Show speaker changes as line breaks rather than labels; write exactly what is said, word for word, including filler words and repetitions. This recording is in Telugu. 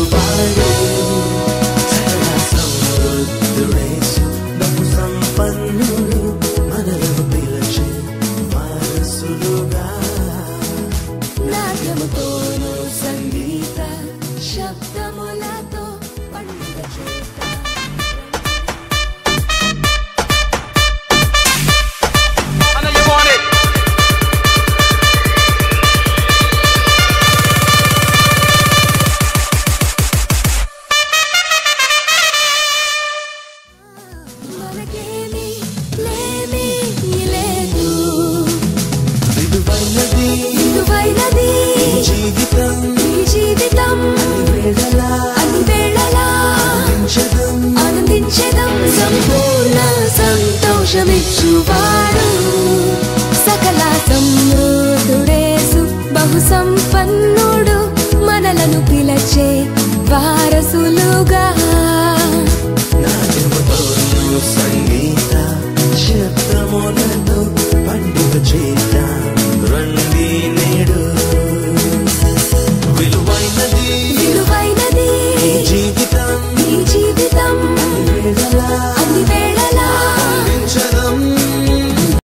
వాడు సకల సమృద్ధుడేసు బహు సంపన్నుడు మనలను పిలిచే వారసులుగా
నాట్యముతోను సంగీత శబ్దములతో పండుగ చేద్దాం. మనకేమీ లేమీ లేదు,
విలువైనది
విలువైనది
జీవితం
ఈ జీవితం,
వేళలా
అన్ని వేళలా
ఆనందించడం
ఆనందించెదం. సంపూర్ణ సంతోషమిచ్చువాడు సకల సమృద్ధుడేసు బహు సంపన్నుడు మనలను పిలచే వారసులుగా.
నాట్యముతోను సంగీత శబ్దములతో పండుగ చేద్దాం.